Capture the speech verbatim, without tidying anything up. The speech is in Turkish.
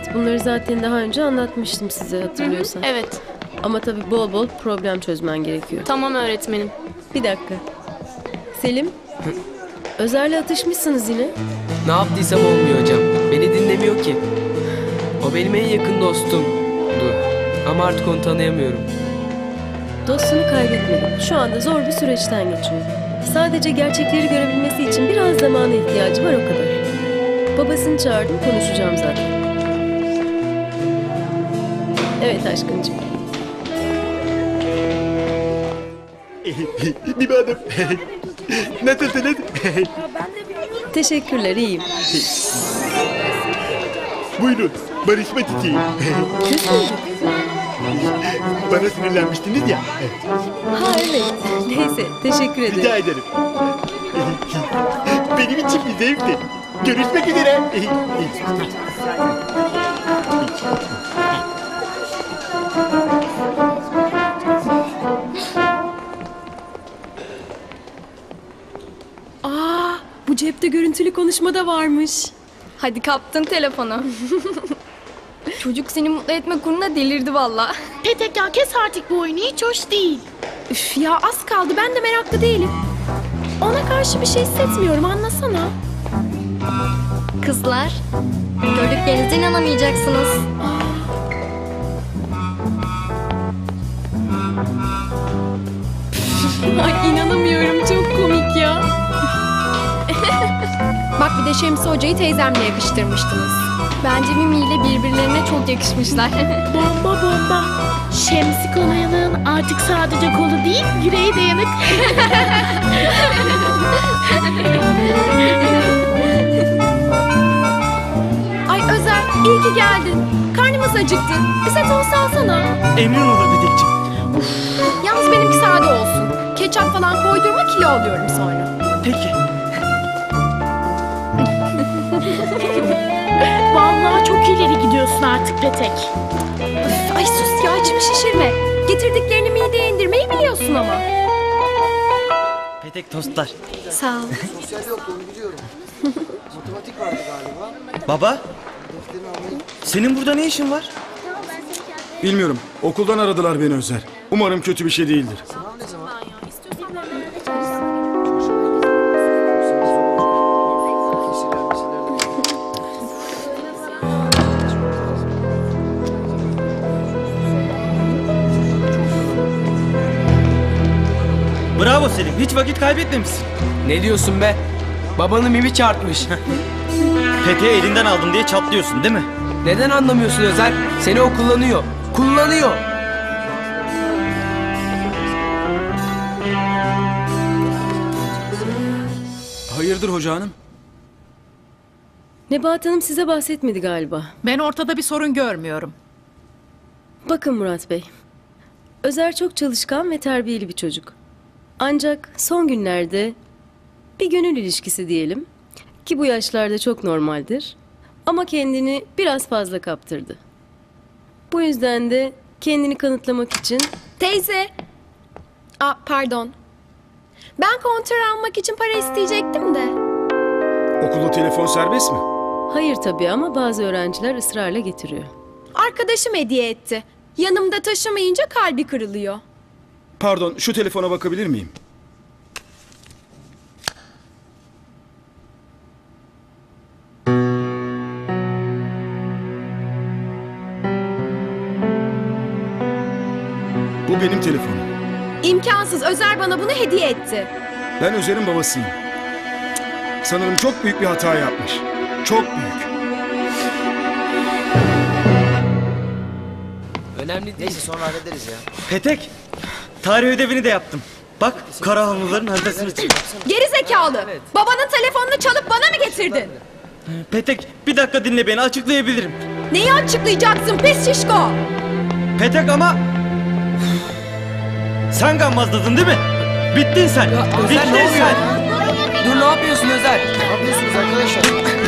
Evet, bunları zaten daha önce anlatmıştım size, hatırlıyorsan. Evet. Ama tabii bol bol problem çözmen gerekiyor. Tamam öğretmenim. Bir dakika. Selim, Özer'le atışmışsınız yine. Ne yaptıysam olmuyor hocam. Beni dinlemiyor ki. O benim en yakın dostumdu. Ama artık onu tanıyamıyorum. Dostunu kaybetmedin. Şu anda zor bir süreçten geçiyor. Sadece gerçekleri görebilmesi için biraz zamana ihtiyacı var, o kadar. Babasını çağırdım, konuşacağım zaten. Evet aşkıncığım. Bibi Hanım. Nasılsınız? Teşekkürler, iyiyim. Buyurun, barışma çiçeği. Küs müydük? Bana sinirlenmiştiniz ya. Ha evet. Neyse, teşekkür ederim. Rica ederim. Benim için bir zevkti. Görüşmek üzere. Aa, bu cepte görüntülü konuşma da varmış. Hadi kaptın telefonu. Çocuk seni mutlu etme kuruna delirdi valla. Petek ya kes artık bu oyunu, hiç hoş değil. Üf ya, az kaldı, ben de meraklı değilim. Ona karşı bir şey hissetmiyorum, anlasana. Kızlar, gördüklerinize inanamayacaksınız. Ay inanamıyorum, çok komik ya. Bak bir de Şemsi Hoca'yı teyzemle yakıştırmıştınız. Bence Mimi ile birbirlerine çok yakışmışlar. Bomba bomba. Şemsi Konayan'ın artık sadece kolu değil, yüreği de yanık. Ay Özer, iyi ki geldin. Karnımız acıktı. Bize tost alsana. Emrin olur Petek'ciğim. Yalnız benimki sade olsun. Ketçap falan koydurma, kilo alıyorum sonra. Peki. Vallahi çok ileri gidiyorsun artık Petek. Üf, ay sus ya, içimi şişirme. Getirdiklerini mideye indirmeyi biliyorsun ama. Petek tostlar. Sağ ol. Sosyal yoktu, onu biliyorum. Matematik vardı galiba. Baba, senin burada ne işin var? Bilmiyorum. Okuldan aradılar beni Özer. Umarım kötü bir şey değildir. Sınav ne zaman? Bravo Selim, hiç vakit kaybetmemişsin. Ne diyorsun be? Babanı Mimi çarpmış. Petek'i elinden aldım diye çatlıyorsun değil mi? Neden anlamıyorsun Özer? Seni o kullanıyor. Kullanıyor. Hayırdır hoca hanım? Nebahat Hanım size bahsetmedi galiba. Ben ortada bir sorun görmüyorum. Bakın Murat Bey. Özer çok çalışkan ve terbiyeli bir çocuk. Ancak son günlerde bir gönül ilişkisi diyelim ki bu yaşlarda çok normaldir. Ama kendini biraz fazla kaptırdı. Bu yüzden de kendini kanıtlamak için... Teyze. Aa, pardon. Ben kontör almak için para isteyecektim de. Okulda telefon serbest mi? Hayır tabii, ama bazı öğrenciler ısrarla getiriyor. Arkadaşım hediye etti. Yanımda taşımayınca kalbi kırılıyor. Pardon, şu telefona bakabilir miyim? Bu benim telefonum. İmkansız. Özer bana bunu hediye etti. Ben Özer'in babasıyım. Sanırım çok büyük bir hata yapmış. Çok büyük. Önemli değil. Neyse sonra hallederiz ya. Petek, tarih ödevini de yaptım. Bak, kara havluların haritasını çiz. Geri zekalı. Babanın telefonunu çalıp bana mı getirdin? Petek, bir dakika dinle beni, açıklayabilirim. Neyi açıklayacaksın pis şişko? Petek ama... Sen gammazladın değil mi? Bittin sen. Özer, Bittin ne oluyor? sen. Dur, ne yapıyorsun Özer? Ne yapıyorsunuz arkadaşlar?